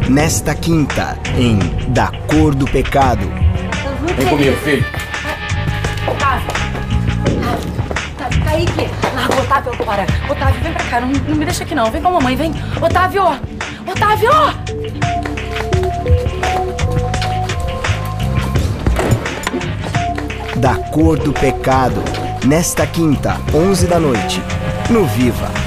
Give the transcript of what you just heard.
nesta quinta, em Da Cor do Pecado. Vem comigo, filho. Otávio. Tá aí que larga o Otávio agora. Otávio, vem pra cá. Não me deixa aqui, não. Vem com a mamãe, vem. Otávio! Otávio! Da Cor do Pecado, nesta quinta, 11 da noite, no Viva.